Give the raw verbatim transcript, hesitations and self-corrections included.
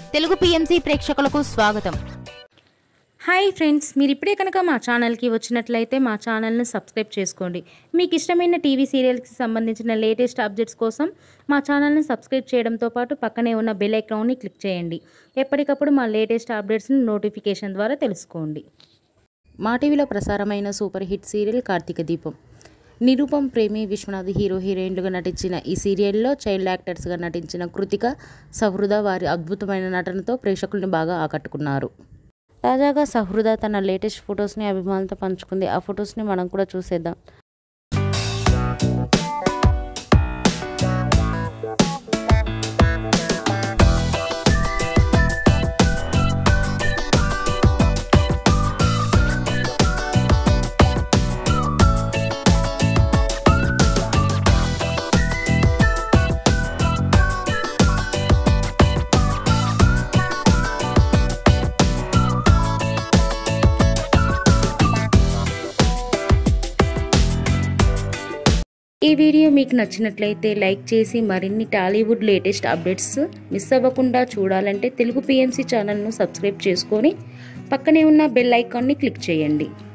Telugu PMC ప్రేక్షకులకు స్వాగతం. Hi friends, మీరు ఇప్పుడే కనుక మా ఛానల్కి వచ్చినట్లయితే మా ఛానల్ని సబ్స్క్రైబ్ చేసుకోండి. మీకు ఇష్టమైన టీవీ సీరియల్స్కి సంబంధించిన లేటెస్ట్ అప్డేట్స్ కోసం మా ఛానల్ని సబ్స్క్రైబ్ చేయడంతో పాటు పక్కనే ఉన్న బెల్ ఐకాన్ని క్లిక్ చేయండి. ఎప్పటికప్పుడు మా లేటెస్ట్ అప్డేట్స్ని నోటిఫికేషన్ ద్వారా తెలుసుకోండి. మా టీవీలో ప్రసారమైన సూపర్ హిట్ సీరియల్ కార్తీక దీపం. నిరూపం, ప్రేమి, విశ్వనాథ్ హీరో హీరోయిన్లుగా నటించిన ఈ సీరియల్లో చైల్డ్ యాక్టర్స్గా నటించిన కృతిక, సహృద వారి అద్భుతమైన నటనతో ప్రేక్షకుల్ని బాగా ఆకట్టుకున్నారు. తాజాగా సహృద తన లేటెస్ట్ ఫొటోస్ని అభిమానులతో పంచుకుంది. ఆ ఫొటోస్ని మనం కూడా చూసేద్దాం. ఈ వీడియో మీకు నచ్చినట్లయితే లైక్ చేసి మరిన్ని టాలీవుడ్ లేటెస్ట్ అప్డేట్స్ మిస్ అవ్వకుండా చూడాలంటే తెలుగు పిఎంసి ఛానల్ను సబ్స్క్రైబ్ చేసుకొని పక్కనే ఉన్న బెల్ ఐకాన్ని క్లిక్ చేయండి.